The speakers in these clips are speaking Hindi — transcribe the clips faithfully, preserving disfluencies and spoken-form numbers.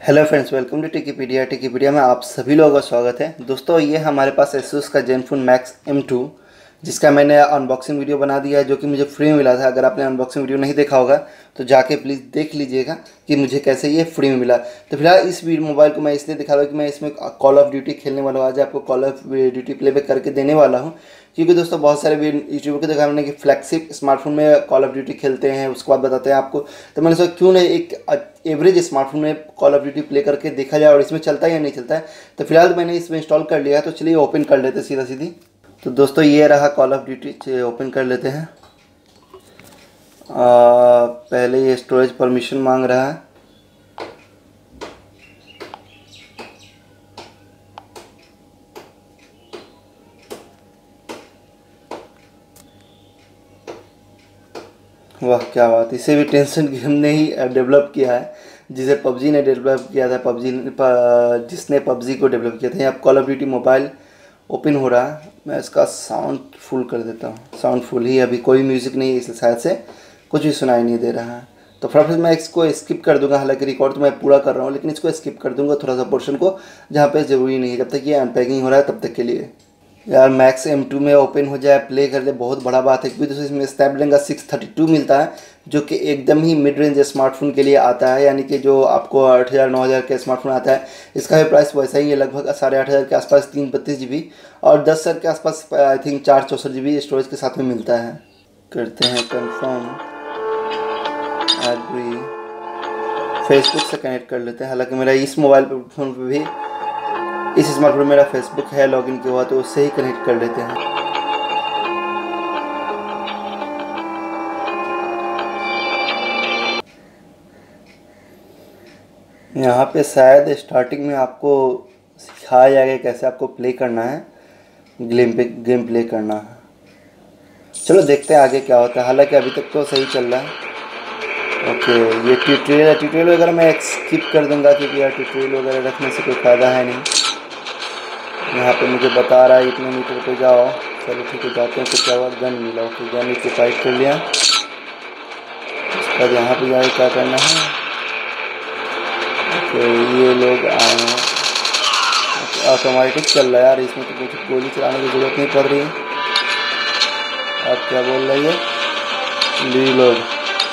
Hello friends, welcome to Techipedia. Techipedia में आप सभी लोगों का स्वागत है। दोस्तों, ये हमारे पास एसूस का जेनफोन मैक्स एम टू, जिसका मैंने अनबॉक्सिंग वीडियो बना दिया है, जो कि मुझे फ्री में मिला था। अगर आपने अनबॉक्सिंग वीडियो नहीं देखा होगा तो जाके प्लीज़ देख लीजिएगा कि मुझे कैसे ये फ्री में मिला। तो फिलहाल इस वीडियो मोबाइल को मैं इसलिए दिखा रहा हूँ कि मैं इसमें कॉल ऑफ ड्यूटी खेलने वाला हूँ। आज आपको कॉल ऑफ ड्यूटी प्लेबैक करके देने वाला हूँ, क्योंकि दोस्तों बहुत सारे यूट्यूबर को देखा मैंने कि फ्लैगशिप स्मार्टफोन में कॉल ऑफ ड्यूटी खेलते हैं, उसके बाद बताते हैं आपको। तो मैंने सोचा क्यों नहीं एक एवरेज स्मार्टफोन में कॉल ऑफ ड्यूटी प्ले करके देखा जाए और इसमें चलता है या नहीं चलता है। तो फिलहाल मैंने इसमें इंस्टॉल कर लिया है, तो चलिए ओपन कर लेते हैं सीधा सीधी। तो दोस्तों, ये रहा कॉल ऑफ ड्यूटी, ओपन कर लेते हैं। आ, पहले ये स्टोरेज परमिशन मांग रहा है। वाह क्या बात, इसे भी टेंशन गेम ने ही डेवलप किया है, जिसे पबजी ने डेवलप किया था। पबजी जिसने पबजी को डेवलप किया था। यहाँ call of duty mobile open हो रहा है। मैं इसका साउंड फुल कर देता हूँ। साउंड फुल ही, अभी कोई म्यूज़िक नहीं है, इस शायद से कुछ भी सुनाई नहीं दे रहा है। तो फटाफट मैं इसको स्किप कर दूंगा। हालांकि रिकॉर्ड तो मैं पूरा कर रहा हूँ, लेकिन इसको स्किप कर दूंगा थोड़ा सा पोर्शन को, जहाँ पे ज़रूरी नहीं है। जब तक ये अनपैकिंग हो रहा है तब तक के लिए यार मैक्स एम टू में ओपन हो जाए, प्ले कर ले, बहुत बड़ा बात है। क्योंकि दोस्तों इसमें स्नैपड्रैगन का सिक्स थर्टी टू मिलता है, जो कि एकदम ही मिड रेंज स्मार्टफोन के लिए आता है। यानी कि जो आपको आठ हज़ार नौ हज़ार के स्मार्टफोन आता है, इसका भी प्राइस वैसा ही है, लगभग साढ़े आठ हज़ार के आसपास, तीन बत्तीस जी बी और दस हज़ार के आसपास आई थिंक चार चौंसठ जी बी स्टोरेज के साथ में मिलता है। करते हैं कंफर्म, एग्री, फेसबुक से कनेक्ट कर लेते हैं। हालांकि मेरा इस मोबाइल फोन पर भी, इस स्मार्टफोन में मेरा फेसबुक है लॉगिन किया हुआ, तो उससे ही कनेक्ट कर लेते हैं। यहाँ पे शायद स्टार्टिंग में आपको सिखाया जाएगा कैसे आपको प्ले करना है, गेम पे गेम प्ले करना है। चलो देखते हैं आगे क्या होता है। हालांकि अभी तक तो सही चल रहा है। ओके, ये ट्यूटोरियल है। ट्यूटोरियल वगैरह मैं स्किप कर दूंगा, क्योंकि यार ट्यूटोरियल वगैरह रखने से कोई फ़ायदा है नहीं। यहाँ पे मुझे बता रहा है इतने मीटर पे जाओ। चलो ठीक है, जाते हैं। कुछ क्या हुआ, गन मिला। ओके, गन इक्विपाइड कर लिया। उसके बाद यहाँ पे जाके क्या करना है। ओके, ये लोग आए हैं। ऑटोमेटिक चल रहा है यार, इसमें तो कुछ गोली चलाने की ज़रूरत नहीं पड़ रही है। आप क्या बोल रही है, रीलोड।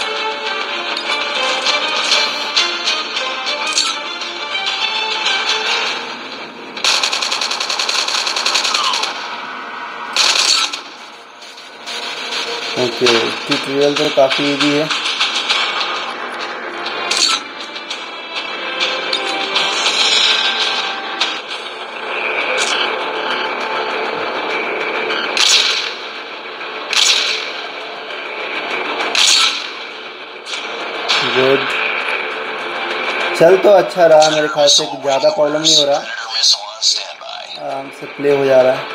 ओके, ट्यूटोरियल तो काफ़ी इजी है। गुड, चल तो अच्छा रहा मेरे ख्याल से, ज़्यादा प्रॉब्लम नहीं हो रहा, आराम से प्ले हो जा रहा है।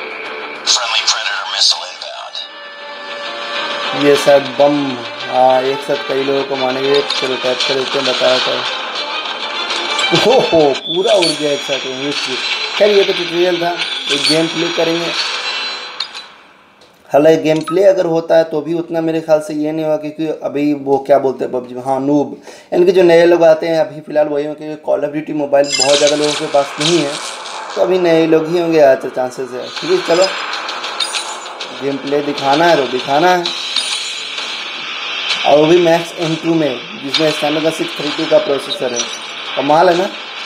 ये शायद बम, हाँ एक साथ कई लोगों को मानेंगे। चलो टैप कर देते हैं, बताया था। हो हो पूरा उड़ गया एक साथ में। खैर ये तो ट्यूटोरियल था, एक गेम प्ले करेंगे। हालांकि गेम प्ले अगर होता है तो भी उतना मेरे ख्याल से ये नहीं होगा, क्योंकि अभी वो क्या बोलते हैं पबजी, हाँ नूब, यानी कि जो नए लोग आते हैं अभी फ़िलहाल वही होंगे, क्योंकि कॉल ऑफ ड्यूटी मोबाइल बहुत ज़्यादा लोगों के पास नहीं है, तो अभी नए लोग ही होंगे आज चांसेस है। ठीक है, चलो गेम प्ले दिखाना है तो दिखाना है, और वो भी मैक्स एम टू में, जिसमें स्नैपड्रैगन सिक्स थर्टी टू का प्रोसेसर है। कमाल है ना।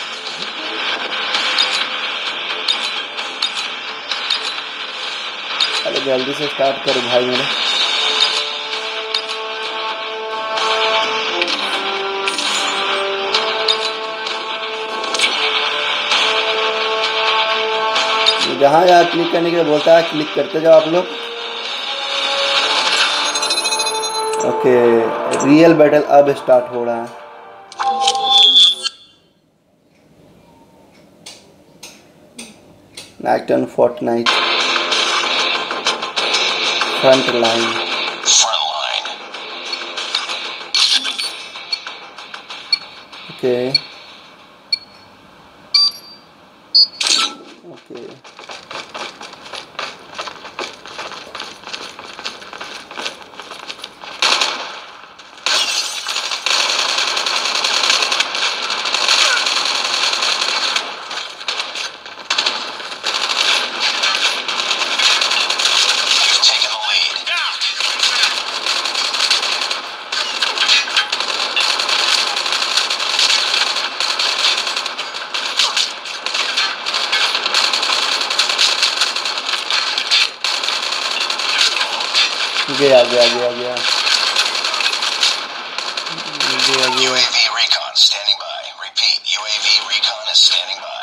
अरे जल्दी से स्टार्ट करो भाई मेरे। जहाँ जहाँ क्लिक करने के लिए बोलता है क्लिक करते जाओ आप लोग। ओके, रियल बैटल अब स्टार्ट हो रहा है। Night on Fortnite front line. Okay okay, गया गया गया गया गया गया। U A V recon standing by. Repeat, U A V recon is standing by.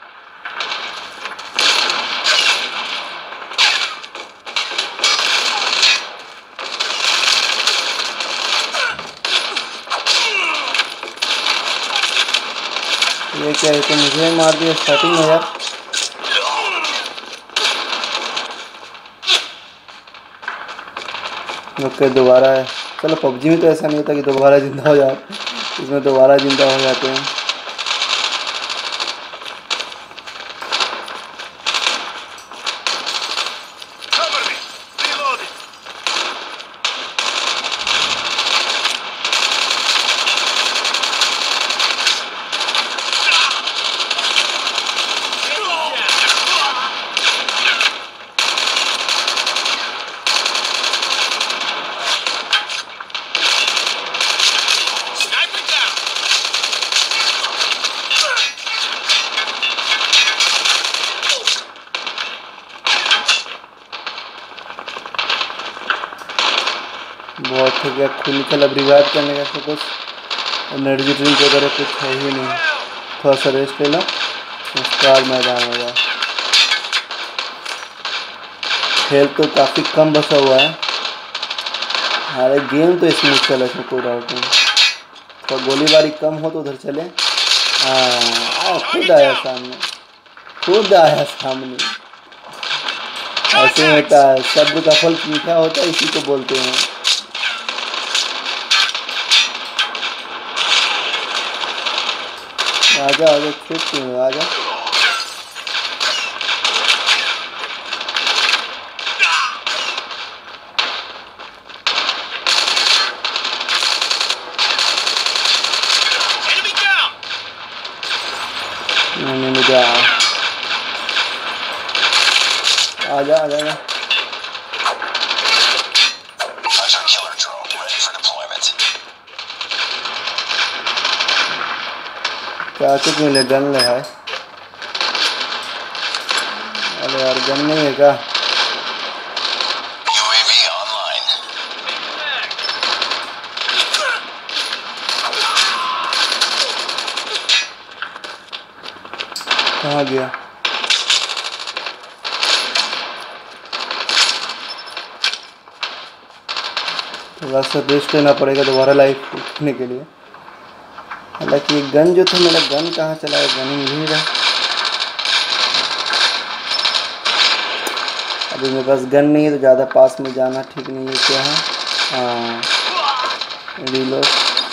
ये क्या है, तो मुझे मार दिया स्टार्टिंग में यार। ओके दोबारा है। चलो पबजी में तो ऐसा नहीं होता कि दोबारा जिंदा हो जाए, इसमें दोबारा जिंदा हो जाते हैं। बहुत हो गया खून का, अब रिवाइव करने का कुछ एनर्जी ड्रिंक वगैरह कुछ है ही नहीं। थोड़ा सा रेस्ट लेना, उसके बाद मैदान होगा। हेल्थ तो काफ़ी कम बचा हुआ है। अरे गेम तो स्मूथ चला, इसमें कोई डाउट नहीं। थोड़ा गोलीबारी कम हो तो उधर चले। हाँ खुद आया सामने, खुद आया सामने। ऐसे होता है, सब्र का फल मीठा होता है, इसी को बोलते हैं। आजा आजा छुप क्यों, आजा। नहीं मुझे आ आजा आजा आजा। क्या कुछ मिले, गन ले है। अरे यार गन नहीं है क्या? U A V online. कहाँ गया? थोड़ा सा रेस्ट लेना पड़ेगा दोबारा लाइफ उठने के लिए। हालांकि ये गन जो था, मेरा गन कहाँ चला है, गन ही मिल नहीं रहा। अभी मेरे पास गन नहीं है तो ज़्यादा पास में जाना ठीक नहीं है। क्या है? हाँ रीलोड।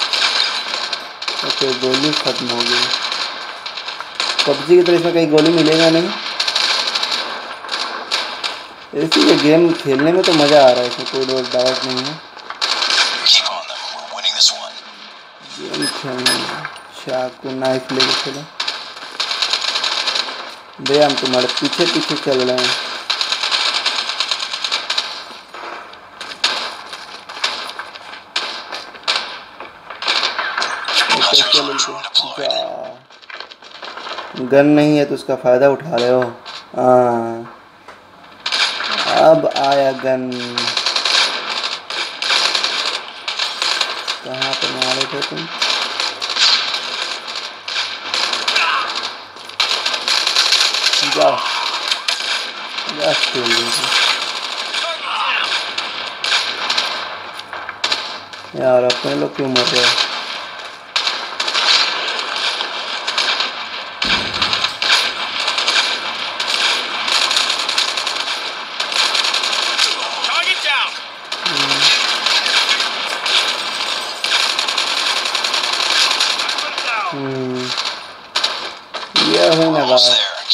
ओके गोली खत्म हो गई। पबजी की तरह इसमें कहीं गोली मिलेगा नहीं। इसीलिए गेम खेलने में तो मज़ा आ रहा है, इसमें कोई डाउट नहीं है। गेम खेलने में चाकू नाइफ लेके चलो भैया, हम तुम्हारे पीछे पीछे चल रहे हैं। गन नहीं है तो उसका फायदा उठा रहे हो। हाँ अब आया गन। कहाँ पर मारे थे तुम? जा जा खेल यार, अपने लोग क्यों मर रहे हैं? हम्म ये है ना बात।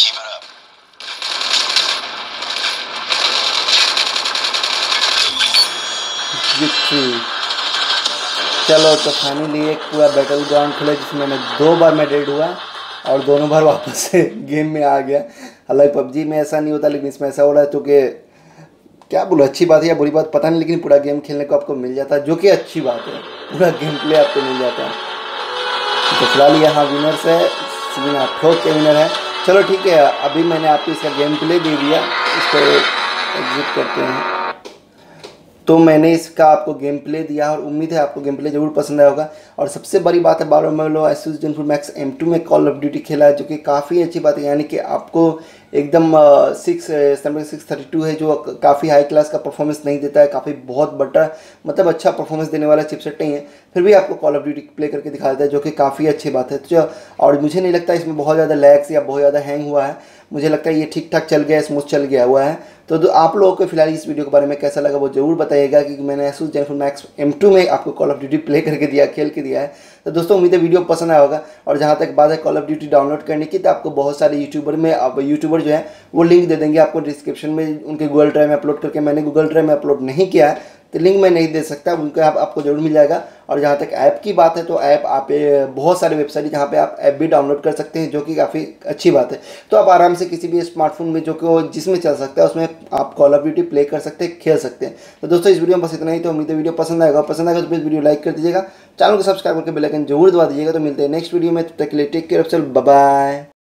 विक्ट्री। चलो तो फाइनली एक पूरा बैटल ग्राउंड खेला जिसमें मैं दो बार मैं डेड हुआ और दोनों बार वापस से गेम में आ गया। हालांकि पबजी में ऐसा नहीं होता, लेकिन इसमें ऐसा हो रहा है, क्योंकि क्या बोलो, अच्छी बात है या बुरी बात पता नहीं, लेकिन पूरा गेम खेलने को आपको मिल जाता है, जो कि अच्छी बात है। पूरा गेम प्ले आपको मिल जाता है। तो फिलहाल यहाँ विनर्स है, सीना ठोक के विनर है। चलो ठीक है, अभी मैंने आपको इसका गेम प्ले दे दिया, इसको एग्जिट करते हैं। तो मैंने इसका आपको गेम प्ले दिया और उम्मीद है आपको गेम प्ले जरूर पसंद आया होगा। और सबसे बड़ी बात है, बारह मेलो Asus Zenfone Max M two में कॉल ऑफ ड्यूटी खेला है, जो कि काफ़ी अच्छी बात है। यानी कि आपको एकदम सिक्स सिक्स थर्टी टू है, जो काफ़ी हाई क्लास का परफॉर्मेंस नहीं देता है, काफ़ी बहुत बड़ा मतलब अच्छा परफॉर्मेंस देने वाला चिपसेट नहीं है, फिर भी आपको कॉल ऑफ ड्यूटी प्ले करके दिखा देता है, जो कि काफ़ी अच्छी बात है। तो और मुझे नहीं लगता इसमें बहुत ज़्यादा लैग्स या बहुत ज़्यादा हैंग हुआ है, मुझे लगता है ये ठीक ठाक चल गया है, स्मूथ चल गया हुआ है। तो, तो आप लोगों को फिलहाल इस वीडियो के बारे में कैसा लगा वो जरूर बताइएगा, क्योंकि मैंने Asus Zenfone Max M two में आपको कॉल ऑफ ड्यूटी प्ले करके दिया, खेल के दिया है। तो दोस्तों उम्मीद है वीडियो पसंद आया होगा। और जहाँ तक बात है कॉल ऑफ ड्यूटी डाउनलोड करने की, तो आपको बहुत सारे यूट्यूबर में अब यूट्यूबर जो है वो लिंक दे देंगे आपको डिस्क्रिप्शन में, उनके गूगल ड्राइव में अपलोड करके। मैंने गूगल ड्राइव में अपलोड नहीं किया है तो लिंक मैं नहीं दे सकता, उनको आप, आपको जरूर मिल जाएगा। और जहाँ तक ऐप की बात है, तो ऐप आप बहुत सारे वेबसाइट जहाँ पे आप ऐप भी डाउनलोड कर सकते हैं, जो कि काफ़ी अच्छी बात है। तो आप आराम से किसी भी स्मार्टफोन में जो कि जिसमें चल सकता है उसमें आप कॉल ऑफ ड्यूटी प्ले कर सकते हैं, खेल सकते हैं। तो दोस्तों इस वीडियो में बस इतना ही। तो उम्मीद है वीडियो पसंद आएगा, पसंद आएगा तो प्लीज़ वीडियो लाइक कर दीजिएगा, चैनल को सब्सक्राइब करके बेल आइकन जरूर दबा दीजिएगा। तो मिलते हैं नेक्स्ट वीडियो में, तब तक के लिए take care of self, bye bye.